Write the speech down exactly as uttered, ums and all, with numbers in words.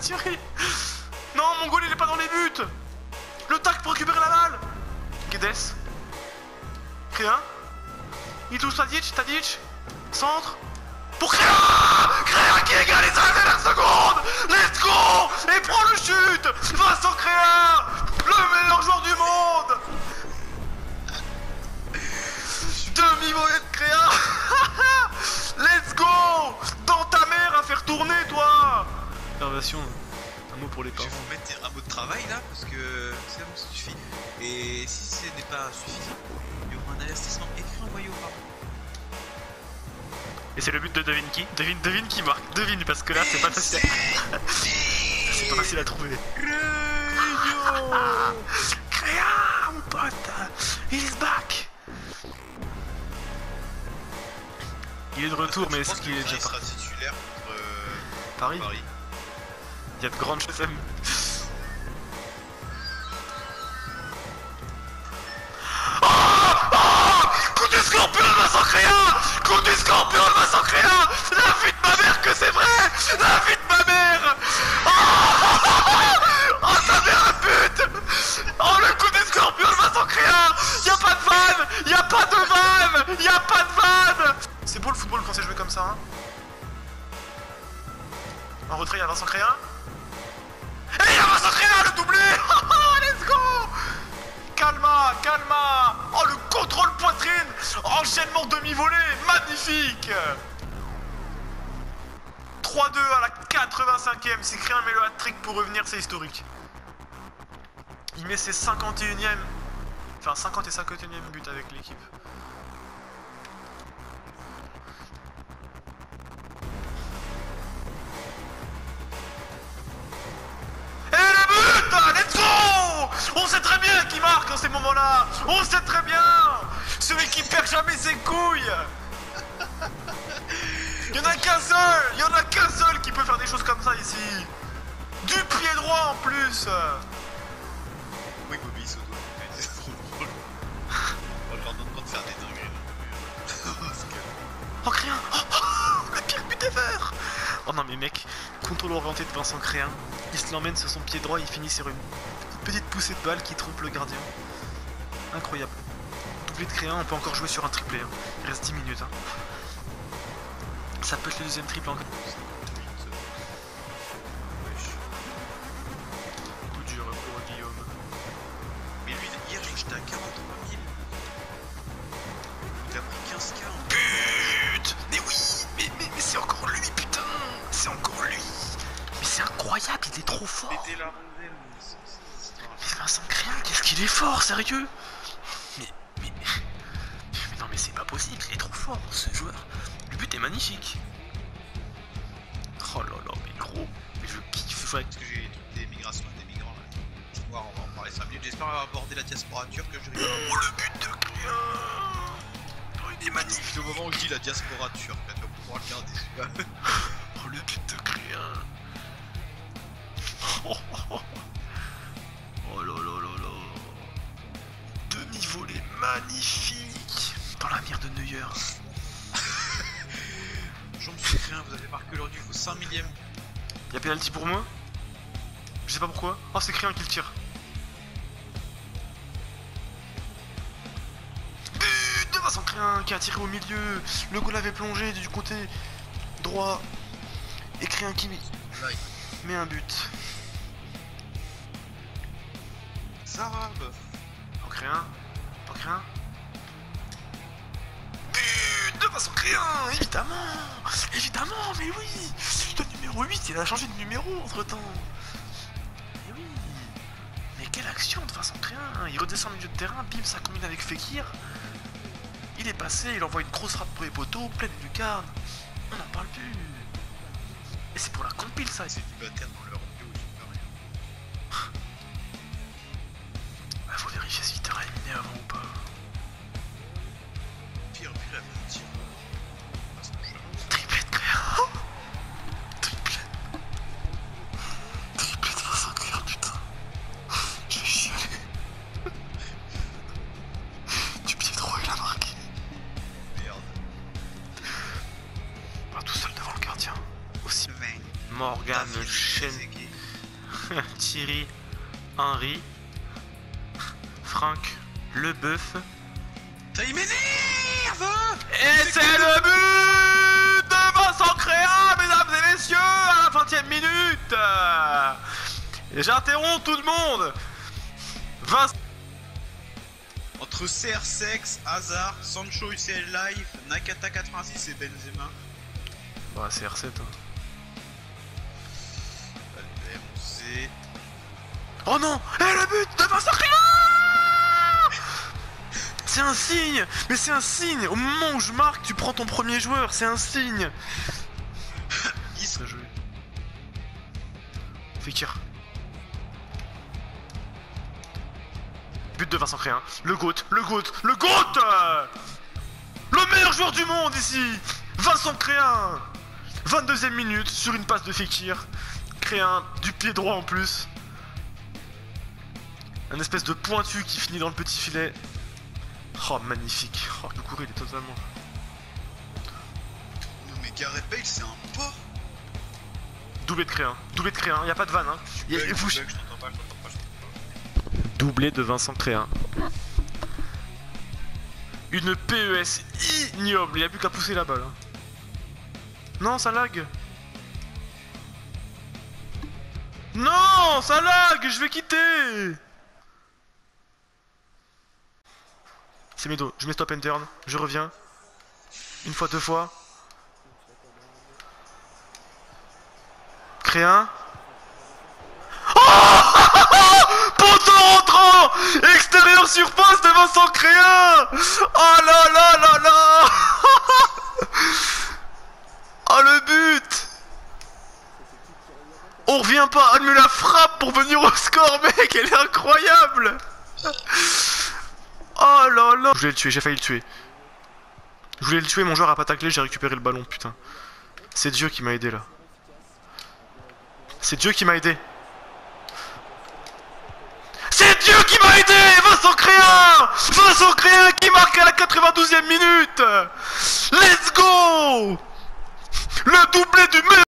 tirer. Non, mon goal il est pas dans les buts. Le tac pour récupérer la balle. Guedes. Créa. Il touche Tadic, Tadic. Centre. Pour Créa. Créa qui égalise à la dernière seconde. Let's go. Et prend le chute. Vincent Créa, le meilleur joueur du monde. Demi-volée de Créa. Let's go. Dans ta mère à faire tourner, toi. Observation. Un mot pour les Je parents. vais vous mettre un mot de travail là, parce que ça me suffit. Et si ce n'est pas suffisant, il y aura un investissement écrit envoyé aux parents. Et c'est le but de devine qui Devine, devine qui marque. Devine, parce que là c'est pas facile à... C'est pas facile à trouver. Créa, mon pote. He's back. Il est de retour, mais est-ce qu'il est déjà sera parti? titulaire contre euh, Paris. Paris. Il y a de grandes choses à... Oh, oh, coup du scorpion de Vincent Créa. Coup du scorpion de Vincent Créa. La vie de ma mère que c'est vrai. La vie de ma mère. Oh, oh, oh, oh, ça fait un but. Oh, le coup du scorpion de Vincent Créa. Y'a pas de vanne. Y'a pas de vanne. Y'a pas de vanne. C'est beau le football quand c'est joué comme ça, hein. En retrait, il y a Vincent Créa. Et il y a Vincent Créa, le doublé. Oh, let's go. Calma, calma. Oh, le contrôle poitrine. Enchaînement demi-volée, magnifique. trois deux à la quatre-vingt-cinquième. Si Créa met le hat-trick pour revenir, c'est historique. Il met ses cinquante et unième, enfin cinquante et cinquante et unième but avec l'équipe. On sait très bien qui marque dans ces moments-là. On sait très bien. Celui qui perd jamais ses couilles. Il y en a qu'un seul. Il y en a qu'un seul qui peut faire des choses comme ça ici. Du pied droit en plus. Oui, Bobby, ça doit. C'est trop drôle. On leur demande pas de faire des dingueries. Oh, Créa. Oh, oh, le pire but ever. Oh non mais mec, contrôle orienté de Vincent Créa. Il se l'emmène sur son pied droit et il finit sur une petite poussée de balle qui trompe le gardien. Incroyable. Doublé de Créa, on peut encore jouer sur un triplé. Hein. Il reste dix minutes. Hein. Ça peut être le deuxième triple encore. Coup dur pour Guillaume. Mais lui, hier, j'étais à quarante-trois mille. Il a pris quinze K. But. Mais oui. Mais, mais, mais c'est encore lui, putain. C'est encore lui. Mais c'est incroyable, il est trop fort. C'était la rondelle. Mais Vincent Créa, qu'est-ce qu'il est fort, sérieux. mais, mais, mais, mais non mais c'est pas possible, il est trop fort ce joueur. Le but est magnifique. Oh là là, mais gros, mais je kiffe jouer avec... Parce que j'ai des migrations des migrants là. Je vais voir, on va en parler cinq minutes. J'espère aborder la diaspora turque que je rigole. Oh le but de Créa. Oh il est magnifique. C'est au moment où je dis la diaspora turque, là tu vas pouvoir regarder celui-là. Oh le but de Créa. Oh, oh, oh. Oh là là là là. Demi-volée magnifique. Dans la mire de Neuer. Jean Monsieur Créa, vous avez marqué aujourd'hui, il faut cinq millième. Y'a penalty pour moi. Je sais pas pourquoi. Oh c'est Créa qui le tire. But de Vincent Créa qui a tiré au milieu. Le goal avait plongé du côté droit. Et Créa qui met un but. Zarabe. En Créa. En Créa. But de Vincent Créa. Évidemment. Évidemment, mais oui. Le numéro huit, il a changé de numéro entre temps. Mais oui. Mais quelle action de Vincent Créa. Il redescend au milieu de terrain, bim, ça combine avec Fekir. Il est passé, il envoie une grosse frappe pour les poteaux, pleine lucarne. On n'en parle plus. Et c'est pour la compile ça. C'est du baptême dans leur vidéo, je ne peux rien. Bah, faut vérifier si t'as éliminé avant ou pas. Pire, pire, la petite. Triplé de Créa. Triplé. Triplé de Vincent Créa, putain. Je vais chialer. Du pied droit, il a marqué. Merde. Pas tout seul devant le gardien. Aussi. Morgan Chen. Thierry Henry. Franck Leboeuf. Ça il m'énerve. Et c'est le but de Vincent Créa, mesdames et messieurs, à la vingtième minute. Et j'interromps tout le monde. Vincent... Entre C R six, Hazard, Sancho U C L Live, Nakata quatre-vingt-six et Benzema. Bah c'est R sept hein. Valverde. Oh non. Et le but de Vincent Créa. C'est un signe. Mais c'est un signe. Au moment où je marque, tu prends ton premier joueur. C'est un signe. Il se joué. Fekir. But de Vincent Créa. Le GOAT, le GOAT, le GOAT. Le meilleur joueur du monde ici. Vincent Créa. vingt-deuxième minute sur une passe de Fekir. Créa du pied droit en plus. Un espèce de pointu qui finit dans le petit filet. Oh magnifique. Oh le courrier il est totalement... Non mais Gareth Bale c'est un porc. Doublé de Créa. Doublé de Créa. Y'a pas de vanne hein. Y a... Bug, Vous... bug, je t'entends pas, je t'entends pas, je t'entends pas. Doublé de Vincent Créa. Une P E S ignoble. Il a plus qu'à pousser la balle. Hein. Non, ça lag. Non, ça lag. Je vais quitter. C'est Medo. Je mets stop and turn. Je reviens. Une fois, deux fois. Créa. Poteau rentrant. Extérieur sur poste de Vincent Créa. Oh là là là là. Oh le but. On revient pas. Elle me la frappe pour venir au score mec. Elle est incroyable. Oh là là. Je voulais le tuer, j'ai failli le tuer. Je voulais le tuer, mon joueur a pas taclé, j'ai récupéré le ballon, putain. C'est Dieu qui m'a aidé là. C'est Dieu qui m'a aidé. C'est Dieu qui m'a aidé. Vincent Créa. Vincent Créa qui marque à la quatre-vingt-douzième minute. Let's go. Le doublé du meilleur.